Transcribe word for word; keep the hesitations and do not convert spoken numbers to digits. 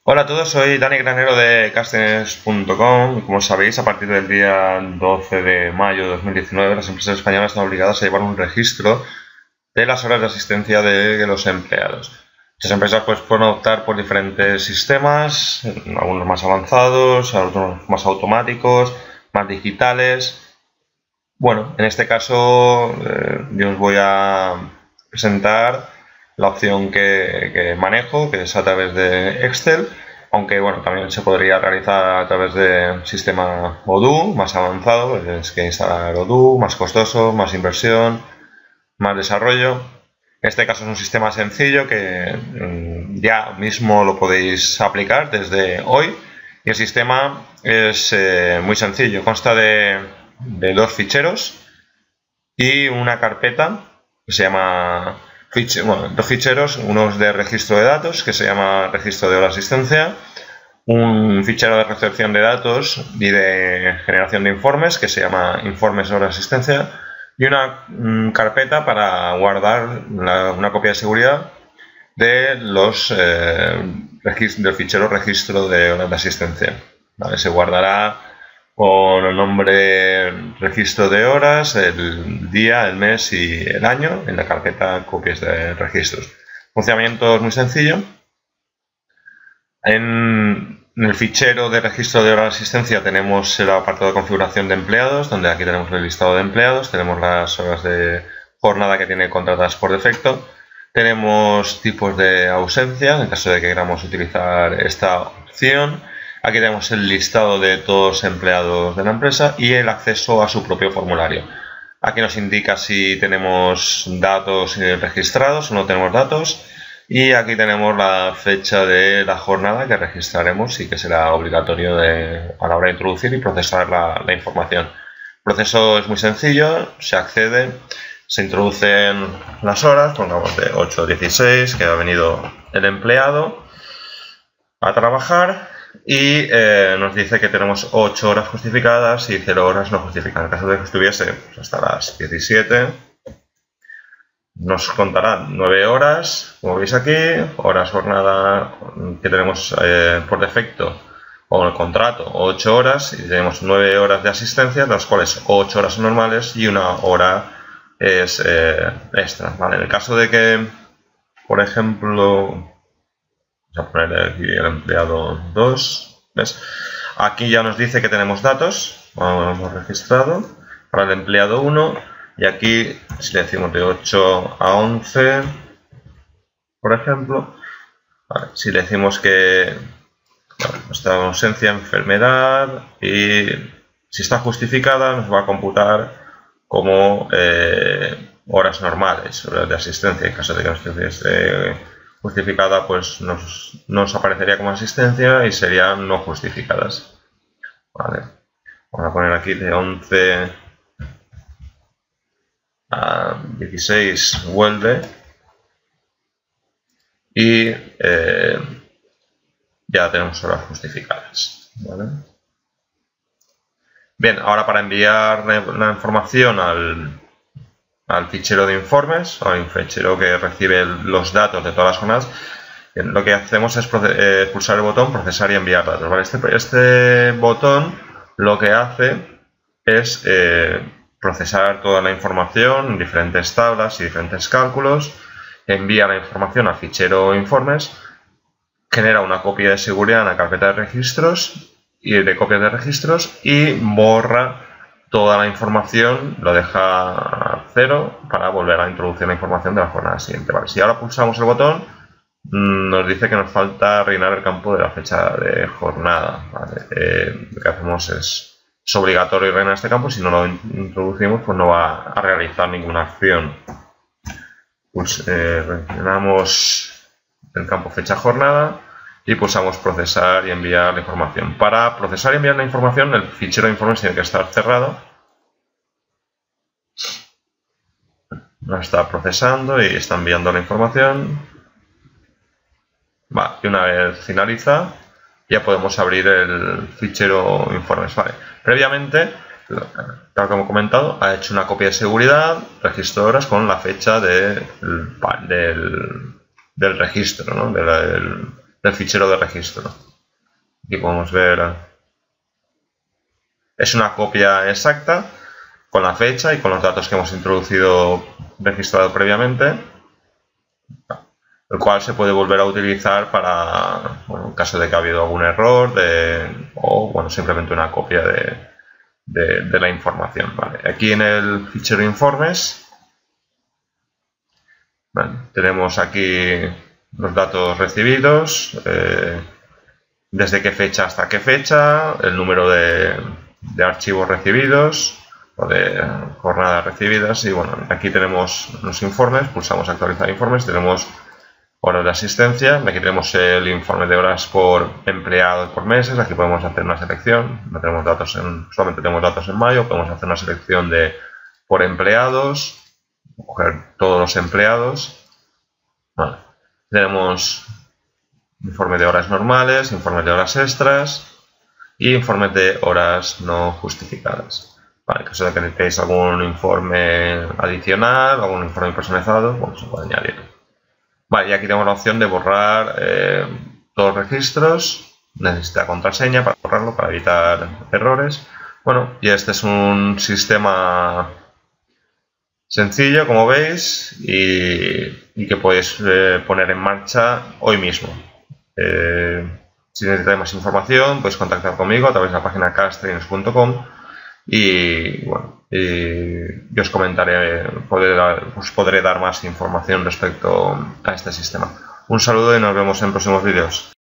Hola a todos, soy Dani Granero de Castings punto com. Como sabéis, a partir del día doce de mayo de dos mil diecinueve, las empresas españolas están obligadas a llevar un registro de las horas de asistencia de los empleados. Muchas empresas pues, pueden optar por diferentes sistemas, algunos más avanzados, otros más automáticos, más digitales. Bueno, en este caso eh, yo os voy a presentar la opción que, que manejo, que es a través de Excel, aunque bueno, también se podría realizar a través de sistema Odoo, más avanzado, es que instalar Odoo, más costoso, más inversión, más desarrollo. En este caso es un sistema sencillo que mm, ya mismo lo podéis aplicar desde hoy. Y el sistema es eh, muy sencillo, consta de, de dos ficheros y una carpeta que se llama Fiche, bueno, dos ficheros, unos de registro de datos que se llama registro de hora de asistencia, un fichero de recepción de datos y de generación de informes que se llama informes de hora de asistencia y una um, carpeta para guardar la, una copia de seguridad de los eh, del fichero registro de horas de asistencia. ¿Vale? Se guardará con el nombre registro de horas, el día, el mes y el año en la carpeta copias de registros. El funcionamiento es muy sencillo. En el fichero de registro de horas de asistencia tenemos el apartado de configuración de empleados, donde aquí tenemos el listado de empleados, tenemos las horas de jornada que tiene contratadas por defecto, tenemos tipos de ausencia en caso de que queramos utilizar esta opción. Aquí tenemos el listado de todos los empleados de la empresa y el acceso a su propio formulario. Aquí nos indica si tenemos datos registrados o no tenemos datos. Y aquí tenemos la fecha de la jornada que registraremos y que será obligatorio de, a la hora de introducir y procesar la, la información. El proceso es muy sencillo, se accede, se introducen las horas, pongamos de ocho a dieciséis, que ha venido el empleado a trabajar. Y eh, nos dice que tenemos ocho horas justificadas y cero horas no justificadas. En caso de que estuviese pues, hasta las diecisiete, nos contarán nueve horas, como veis aquí, horas jornada que tenemos eh, por defecto o en el contrato, ocho horas, y tenemos nueve horas de asistencia, de las cuales ocho horas son normales y una hora es eh, extra. ¿Vale? En el caso de que, por ejemplo, vamos a poner aquí el empleado dos, ¿ves? Aquí ya nos dice que tenemos datos, hemos registrado para el empleado uno y aquí si le decimos de ocho a once, por ejemplo, vale, si le decimos que vale, nuestra ausencia, enfermedad y si está justificada nos va a computar como eh, horas normales, horas de asistencia. En caso de que no estuviese justificada, pues nos, nos aparecería como asistencia y serían no justificadas. Vale. Vamos a poner aquí de once a dieciséis vuelve y eh, ya tenemos horas justificadas. ¿Vale? Bien, ahora para enviar la información al al fichero de informes, o al fichero que recibe los datos de todas las jornadas, lo que hacemos es eh, pulsar el botón procesar y enviar datos. ¿Vale? Este, este botón lo que hace es eh, procesar toda la información en diferentes tablas y diferentes cálculos, envía la información al fichero informes, genera una copia de seguridad en la carpeta de registros y de copias de registros y borra toda la información, lo deja a cero para volver a introducir la información de la jornada siguiente. Vale, si ahora pulsamos el botón, nos dice que nos falta rellenar el campo de la fecha de jornada. Vale, eh, lo que hacemos es, es obligatorio rellenar este campo, si no lo introducimos pues no va a realizar ninguna acción. Pues, eh, rellenamos el campo fecha jornada y pulsamos procesar y enviar la información. Para procesar y enviar la información, el fichero de informes tiene que estar cerrado. Lo está procesando y está enviando la información. Vale, y una vez finaliza, ya podemos abrir el fichero informes. Vale. Previamente, tal como he comentado, ha hecho una copia de seguridad, registro de horas con la fecha de, del, del, del registro, ¿no? de la, del, del fichero de registro. Aquí podemos ver, es una copia exacta con la fecha y con los datos que hemos introducido registrado previamente, el cual se puede volver a utilizar para, bueno, en caso de que ha habido algún error de, o bueno, simplemente una copia de, de, de la información. Vale. Aquí en el fichero informes, vale, tenemos aquí los datos recibidos, eh, desde qué fecha hasta qué fecha, el número de, de archivos recibidos o de jornadas recibidas, y bueno, aquí tenemos los informes, pulsamos actualizar informes, tenemos horas de asistencia, aquí tenemos el informe de horas por empleado y por meses, aquí podemos hacer una selección, no tenemos datos en, solamente tenemos datos en mayo, podemos hacer una selección de por empleados, coger todos los empleados, vale. Tenemos informe de horas normales, informe de horas extras y informe de horas no justificadas. Vale, en caso de que necesitéis algún informe adicional, algún informe personalizado, bueno, se puede añadir. Vale, y aquí tenemos la opción de borrar eh, todos los registros. Necesita contraseña para borrarlo, para evitar errores. Bueno, y este es un sistema sencillo, como veis, y, y que podéis eh, poner en marcha hoy mismo. Eh, si necesitáis más información, podéis contactar conmigo a través de la página castrainers punto com y bueno, y yo os comentaré, podré, os podré dar más información respecto a este sistema. Un saludo y nos vemos en próximos vídeos.